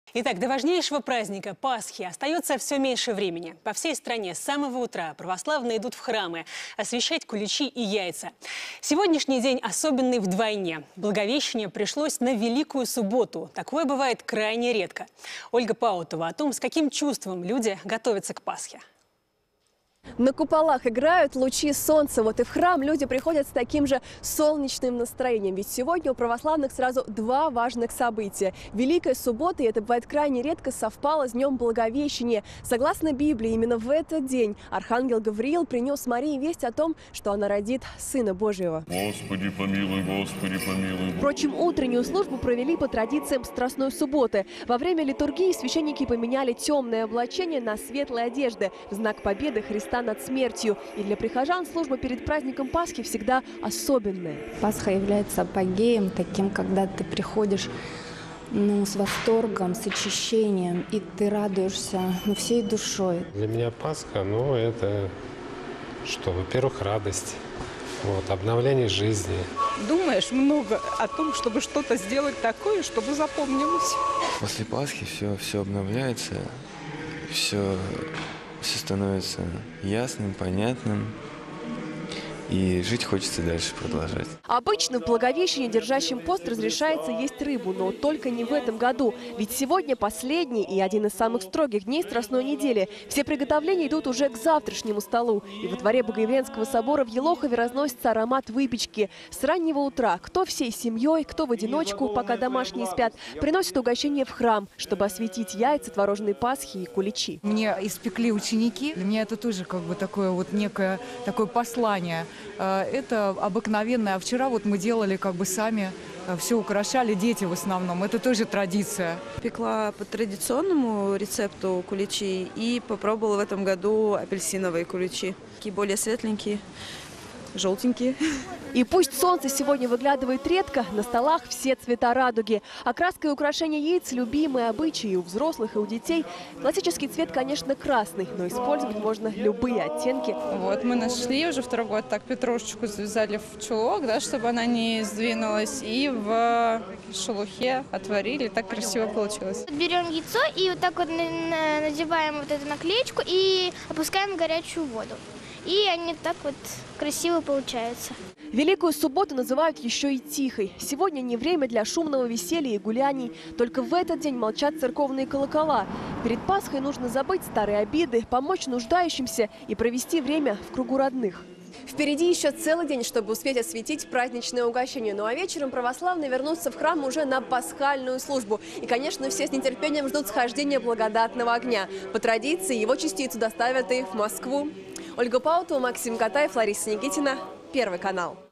Итак, до важнейшего праздника Пасхи остается все меньше времени. По всей стране с самого утра православные идут в храмы освящать куличи и яйца. Сегодняшний день особенный вдвойне. Благовещение пришлось на Великую Субботу. Такое бывает крайне редко. Ольга Паутова о том, с каким чувством люди готовятся к Пасхе. На куполах играют лучи солнца. Вот и в храм люди приходят с таким же солнечным настроением. Ведь сегодня у православных сразу два важных события. Великая Суббота, и это бывает крайне редко, совпало с Днем Благовещения. Согласно Библии, именно в этот день архангел Гавриил принес Марии весть о том, что она родит Сына Божьего. Господи помилуй, Господи помилуй. Впрочем, утреннюю службу провели по традициям Страстной Субботы. Во время литургии священники поменяли темное облачение на светлые одежды в знак победы Христа над смертью. И для прихожан служба перед праздником Пасхи всегда особенная. Пасха является апогеем таким, когда ты приходишь с восторгом, с очищением, и ты радуешься всей душой. Для меня Пасха, это что? Во-первых, радость, обновление жизни. Думаешь много о том, чтобы что-то сделать такое, чтобы запомнилось. После Пасхи все обновляется, все становится ясным, понятным. И жить хочется дальше продолжать. Обычно в Благовещении держащим пост разрешается есть рыбу, но только не в этом году. Ведь сегодня последний и один из самых строгих дней Страстной недели. Все приготовления идут уже к завтрашнему столу. И во дворе Богоявленского собора в Елохове разносится аромат выпечки. С раннего утра кто всей семьей, кто в одиночку, пока домашние спят, приносят угощение в храм, чтобы осветить яйца, творожные пасхи и куличи. Мне испекли ученики. Для меня это тоже такое некое такое послание. Это обыкновенное. А вчера мы делали сами, все украшали, дети в основном. Это тоже традиция. Пекла по традиционному рецепту куличи и попробовала в этом году апельсиновые куличи. Такие более светленькие, желтенькие. И пусть солнце сегодня выглядывает редко, на столах все цвета радуги. Окраска и украшение яиц – любимые обычаи у взрослых и у детей. Классический цвет, конечно, красный, но использовать можно любые оттенки. Мы нашли уже второй год петрушечку завязали в чулок, чтобы она не сдвинулась, и в шелухе отварили. Так красиво получилось. Берем яйцо и надеваем эту наклеечку и опускаем в горячую воду. И они так красиво получаются. Великую Субботу называют еще и тихой. Сегодня не время для шумного веселья и гуляний. Только в этот день молчат церковные колокола. Перед Пасхой нужно забыть старые обиды, помочь нуждающимся и провести время в кругу родных. Впереди еще целый день, чтобы успеть осветить праздничное угощение. Ну а вечером православные вернутся в храм уже на пасхальную службу. И, конечно, все с нетерпением ждут схождения благодатного огня. По традиции его частицу доставят и в Москву. Ольга Паутова, Максим Катаев, Лариса Никитина, Первый канал.